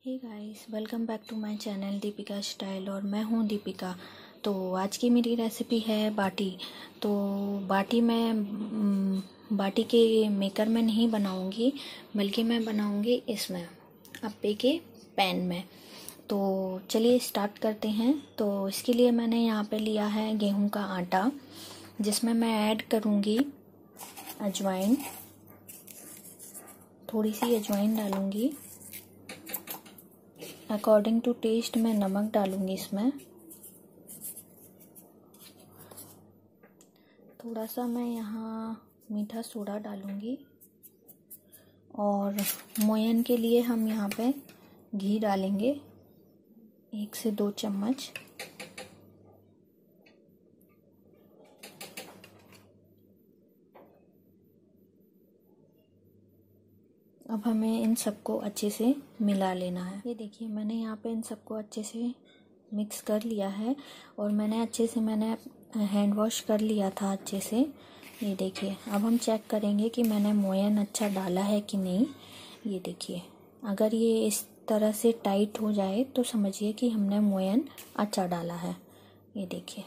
Hey guys, welcome back to my channel Deepika style और मैं हूँ दीपिका। तो आज की मेरी रेसिपी है बाटी। तो बाटी मैं बाटी के मेकर में नहीं बनाऊँगी, बल्कि मैं बनाऊँगी इसमें अप्पे के पैन में। तो चलिए स्टार्ट करते हैं। तो इसके लिए मैंने यहाँ पे लिया है गेहूं का आटा, जिसमें मैं ऐड करूँगी अजवाइन। थोड़ी सी अजवाइन डालूँगी। अकॉर्डिंग टू टेस्ट मैं नमक डालूंगी इसमें। थोड़ा सा मैं यहाँ मीठा सोडा डालूंगी और मोयन के लिए हम यहाँ पे घी डालेंगे 1 से 2 चम्मच। अब हमें इन सबको अच्छे से मिला लेना है। ये देखिए, मैंने यहाँ पे इन सबको अच्छे से मिक्स कर लिया है और मैंने हैंड वॉश कर लिया था अच्छे से। ये देखिए, अब हम चेक करेंगे कि मैंने मोयन अच्छा डाला है कि नहीं। ये देखिए, अगर ये इस तरह से टाइट हो जाए तो समझिए कि हमने मोयन अच्छा डाला है। ये देखिए।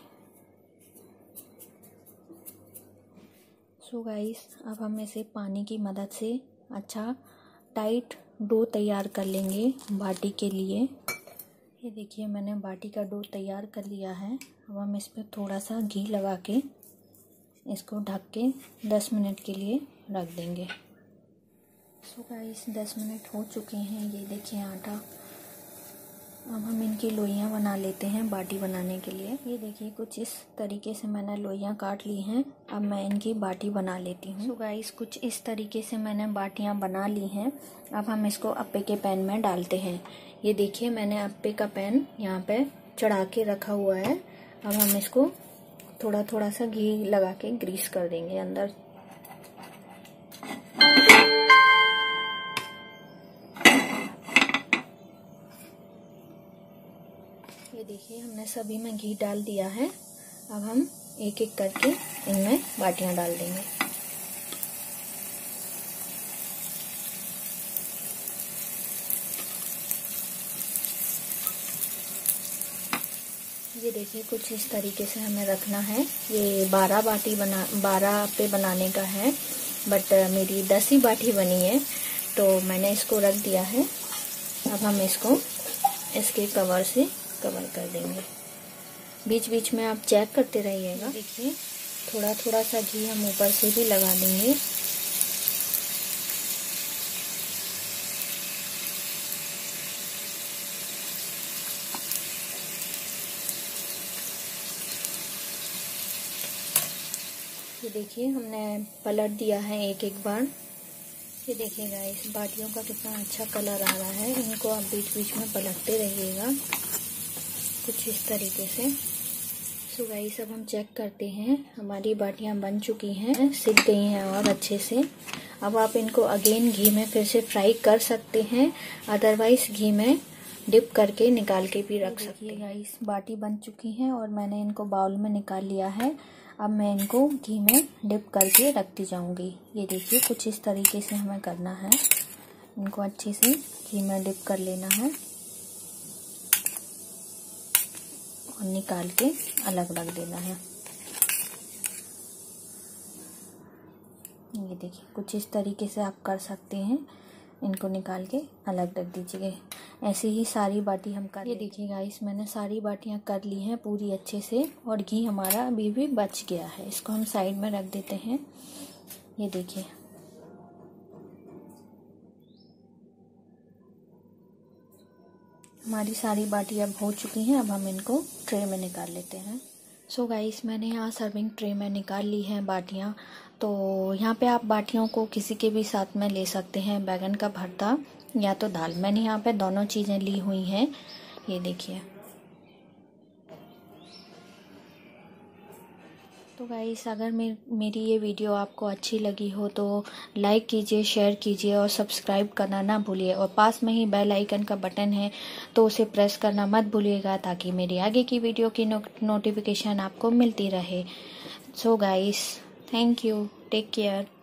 सो गाइस, अब हम इसे पानी की मदद से अच्छा टाइट डो तैयार कर लेंगे बाटी के लिए। ये देखिए, मैंने बाटी का डो तैयार कर लिया है। अब हम इस पर थोड़ा सा घी लगा के इसको ढक के 10 मिनट के लिए रख देंगे। सो गाइस, 10 मिनट हो चुके हैं। ये देखिए आटा। अब हम इनकी लोइयां बना लेते हैं बाटी बनाने के लिए। ये देखिए, कुछ इस तरीके से मैंने लोइयां काट ली हैं। अब मैं इनकी बाटी बना लेती हूँ। सो गाइस, कुछ इस तरीके से मैंने बाटियां बना ली हैं। अब हम इसको अप्पे के पैन में डालते हैं। ये देखिए, मैंने अप्पे का पैन यहाँ पे चढ़ा के रखा हुआ है। अब हम इसको थोड़ा थोड़ा सा घी लगा के ग्रीस कर देंगे अंदर। ये देखिए, हमने सभी में घी डाल दिया है। अब हम एक एक करके इनमें बाटियां डाल देंगे। ये देखिए, कुछ इस तरीके से हमें रखना है। ये 12 अप्पे बनाने का है, बट मेरी 10 ही बाटी बनी है, तो मैंने इसको रख दिया है। अब हम इसको इसके कवर से कवर कर देंगे। बीच बीच में आप चेक करते रहिएगा। देखिए, थोड़ा थोड़ा सा घी हम ऊपर से भी लगा देंगे। ये देखिए, हमने पलट दिया है एक एक बार। ये देखिए गाइस, बाटियों का कितना अच्छा कलर आ रहा है। इनको आप बीच बीच में पलटते रहिएगा कुछ इस तरीके से। सो गाइस, अब हम चेक करते हैं। हमारी बाटियां बन चुकी हैं, सिक गई हैं और अच्छे से। अब आप इनको अगेन घी में फिर से फ्राई कर सकते हैं, अदरवाइज घी में डिप करके निकाल के भी रख सकते हैं। गाइस, बाटी बन चुकी हैं और मैंने इनको बाउल में निकाल लिया है। अब मैं इनको घी में डिप करके रखती जाऊंगी। ये देखिए, कुछ इस तरीके से हमें करना है। इनको अच्छे से घी में डिप कर लेना है और निकाल के अलग रख देना है। ये देखिए, कुछ इस तरीके से आप कर सकते हैं। इनको निकाल के अलग रख दीजिए। ऐसे ही सारी बाटी हम कर। ये देखिए गाइस, मैंने सारी बाटियां कर ली हैं पूरी अच्छे से, और घी हमारा अभी भी बच गया है। इसको हम साइड में रख देते हैं। ये देखिए, हमारी सारी बाटी अब हो चुकी हैं। अब हम इनको ट्रे में निकाल लेते हैं। सो गाइस, मैंने यहाँ सर्विंग ट्रे में निकाल ली हैं बाटियाँ। तो यहाँ पे आप बाटियों को किसी के भी साथ में ले सकते हैं, बैगन का भरता या तो दाल। मैंने यहाँ पे दोनों चीज़ें ली हुई हैं। ये देखिए। तो गाइस, अगर मेरी ये वीडियो आपको अच्छी लगी हो तो लाइक कीजिए, शेयर कीजिए और सब्सक्राइब करना ना भूलिए। और पास में ही बेल आइकन का बटन है, तो उसे प्रेस करना मत भूलिएगा, ताकि मेरी आगे की वीडियो की नोटिफिकेशन आपको मिलती रहे। So guys, thank you, take care.